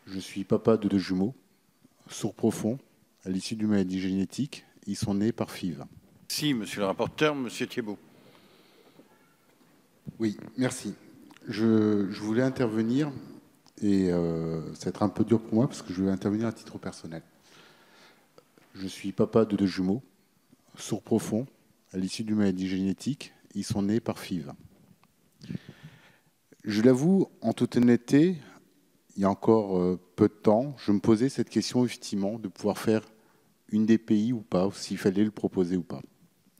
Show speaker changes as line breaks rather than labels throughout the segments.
Je suis papa de 2 jumeaux, sourds profonds, à l'issue d'une maladie génétique. Ils sont nés par FIV.
Si, monsieur le rapporteur, monsieur Thiébaut.
Oui, merci. Je voulais intervenir, et ça va être un peu dur pour moi, parce que je voulais intervenir à titre personnel. Je suis papa de 2 jumeaux, sourds profonds, à l'issue d'une maladie génétique. Ils sont nés par FIV. Je l'avoue, en toute honnêteté, il y a encore peu de temps, je me posais cette question, effectivement, de pouvoir faire une DPI ou pas, ou s'il fallait le proposer ou pas.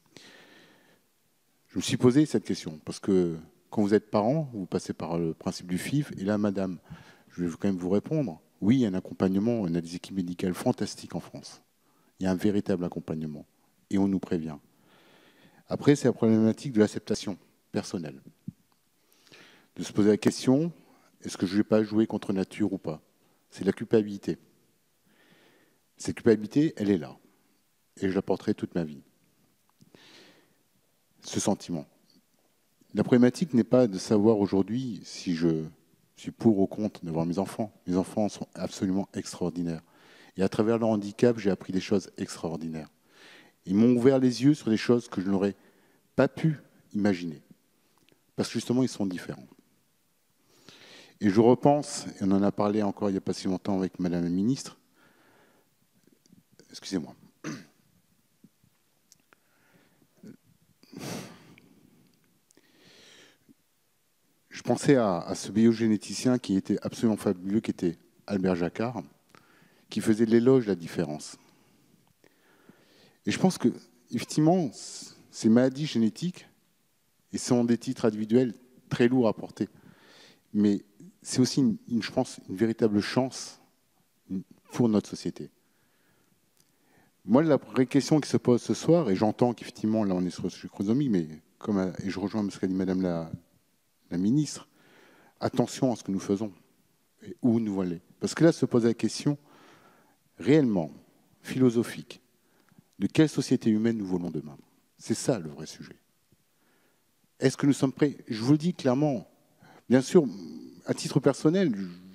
Je me suis posé cette question, parce que quand vous êtes parent, vous passez par le principe du FIV, et là, madame, je vais quand même vous répondre, oui, il y a un accompagnement, on a des équipes médicales fantastiques en France. Il y a un véritable accompagnement, et on nous prévient. Après, c'est la problématique de l'acceptation personnelle. De se poser la question, est-ce que je ne vais pas jouer contre nature ou pas? C'est la culpabilité. Cette culpabilité, elle est là. Et je la porterai toute ma vie. Ce sentiment. La problématique n'est pas de savoir aujourd'hui si je suis pour ou contre d'avoir mes enfants. Mes enfants sont absolument extraordinaires. Et à travers leur handicap, j'ai appris des choses extraordinaires. Ils m'ont ouvert les yeux sur des choses que je n'aurais pas pu imaginer. Parce que justement, ils sont différents. Et je repense, et on en a parlé encore il n'y a pas si longtemps avec Madame la Ministre, excusez-moi. Je pensais à ce biogénéticien qui était absolument fabuleux, qui était Albert Jacquard, qui faisait de l'éloge de la différence. Et je pense que, effectivement, ces maladies génétiques, et sont des titres individuels très lourds à porter, mais c'est aussi, je pense, une véritable chance pour notre société. Moi, la vraie question qui se pose ce soir, et j'entends qu'effectivement, là, on est sur le sujet chromosomique, mais et je rejoins ce qu'a dit Madame la Ministre, attention à ce que nous faisons et où nous allons. Parce que là, se pose la question réellement philosophique de quelle société humaine nous voulons demain. C'est ça le vrai sujet. Est-ce que nous sommes prêts? Je vous le dis clairement, bien sûr, à titre personnel,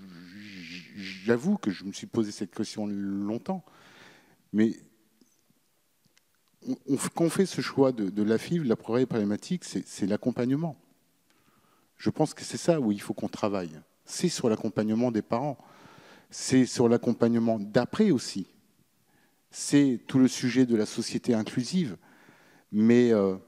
j'avoue que je me suis posé cette question longtemps, mais quand on fait ce choix de la FIV, la vraie problématique, c'est l'accompagnement. Je pense que c'est ça où il faut qu'on travaille. C'est sur l'accompagnement des parents. C'est sur l'accompagnement d'après aussi. C'est tout le sujet de la société inclusive. Mais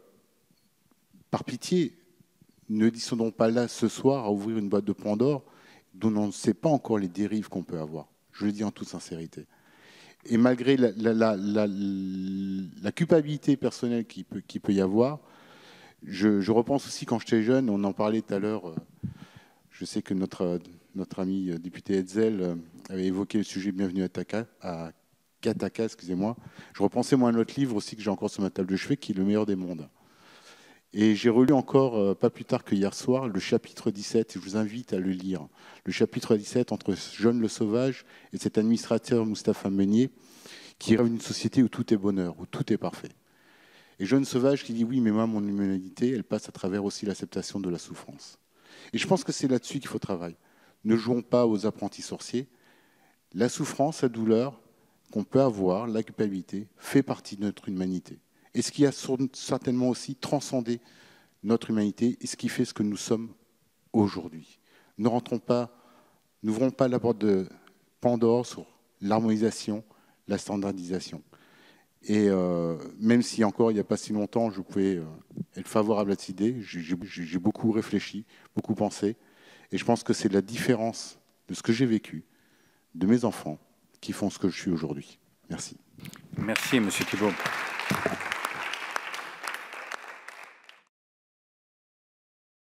par pitié, ne disons pas là ce soir à ouvrir une boîte de Pandore dont on ne sait pas encore les dérives qu'on peut avoir. Je le dis en toute sincérité. Et malgré la culpabilité personnelle qu'il peut y avoir, je repense aussi quand j'étais jeune, on en parlait tout à l'heure, je sais que notre ami député Hetzel avait évoqué le sujet Bienvenue à Gattaca, excusez-moi. Je repensais moi à un autre livre aussi que j'ai encore sur ma table de chevet, qui est Le meilleur des mondes. Et j'ai relu encore, pas plus tard que hier soir, le chapitre 17, et je vous invite à le lire. Le chapitre 17 entre John le Sauvage et cet administrateur Mustapha Meunier, qui rêve d'une société où tout est bonheur, où tout est parfait. Et John Sauvage qui dit oui, mais moi, mon humanité, elle passe à travers aussi l'acceptation de la souffrance. Et je pense que c'est là-dessus qu'il faut travailler. Ne jouons pas aux apprentis sorciers. La souffrance, la douleur qu'on peut avoir, la culpabilité, fait partie de notre humanité. Et ce qui a certainement aussi transcendé notre humanité et ce qui fait ce que nous sommes aujourd'hui. N'ouvrons pas la porte de Pandore sur l'harmonisation, la standardisation. Et même si encore il n'y a pas si longtemps, je pouvais être favorable à cette idée, j'ai beaucoup réfléchi, beaucoup pensé. Et je pense que c'est la différence de ce que j'ai vécu, de mes enfants, qui font ce que je suis aujourd'hui. Merci.
Merci, monsieur Thiébaut.